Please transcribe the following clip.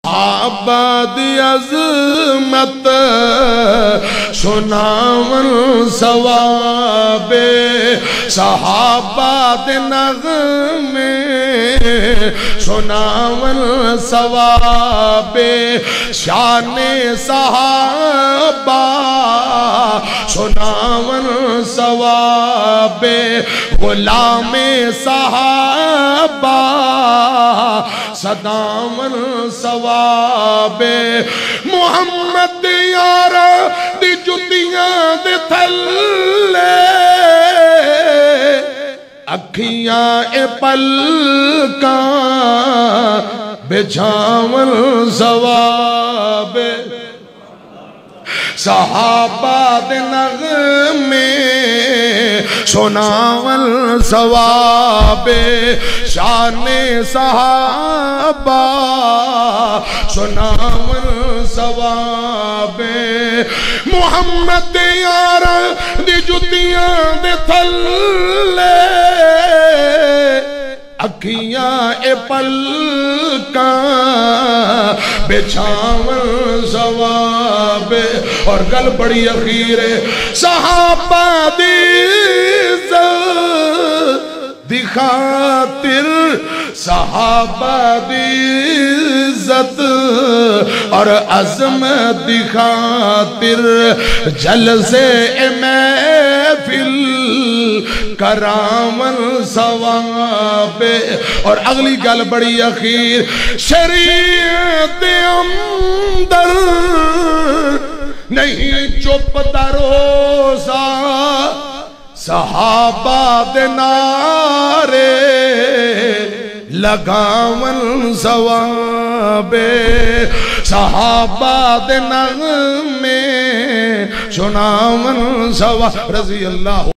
सहाबा दी अज़मत सुनावन सवाबे सहाबा दे नग़मे सुनावन सवाबे शाने सहाबा सुनावन सवाबे गुलामे सहाबा सदावन सवाबे मुहम्मद यारा दी जुतियां दे थल्ले अखियां ए पलका बिछावन सवाबे सहाबा दे नग़मे सुनावन सवाबे शाने सहाबा सुनावन सवाबे मुहम्मद यारा दी जुतियां दे थल्ले अखियां ए पलका बिछावन सवाबे और गल बड़ी अखीर है सहाबा दी दिखातिर सहाबा दी इज्जत और अज़मत दिखातिर जलसे महफिल करावन सवाबे और अगली गल बड़ी अखीर शरीयत अंदर नहीं चुप दरोसा सहाबा दे नारे लगावन सवाबे सहाबा दे नग़मे सुनावन सवा रज़ी अल्लाह।